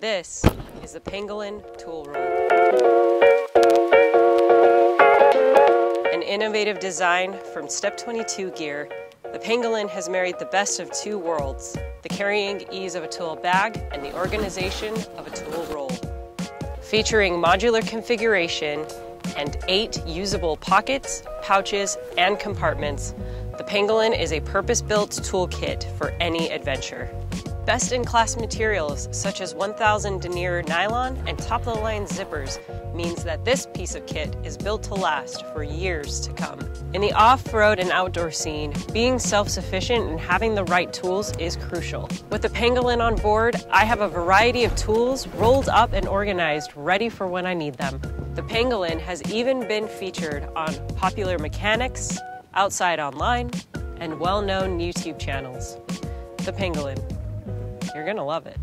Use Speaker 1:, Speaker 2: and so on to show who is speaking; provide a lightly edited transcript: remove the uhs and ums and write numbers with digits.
Speaker 1: This is the Pangolin Tool Roll. An innovative design from Step 22 gear, the Pangolin has married the best of two worlds, the carrying ease of a tool bag and the organization of a tool roll. Featuring modular configuration and 8 usable pockets, pouches, and compartments, the Pangolin is a purpose-built toolkit for any adventure. Best-in-class materials such as 1000 denier nylon and top-of-the-line zippers means that this piece of kit is built to last for years to come. In the off-road and outdoor scene, being self-sufficient and having the right tools is crucial. With the Pangolin on board, I have a variety of tools rolled up and organized, ready for when I need them. The Pangolin has even been featured on Popular Mechanics, Outside Online, and well-known YouTube channels. The Pangolin. You're gonna love it.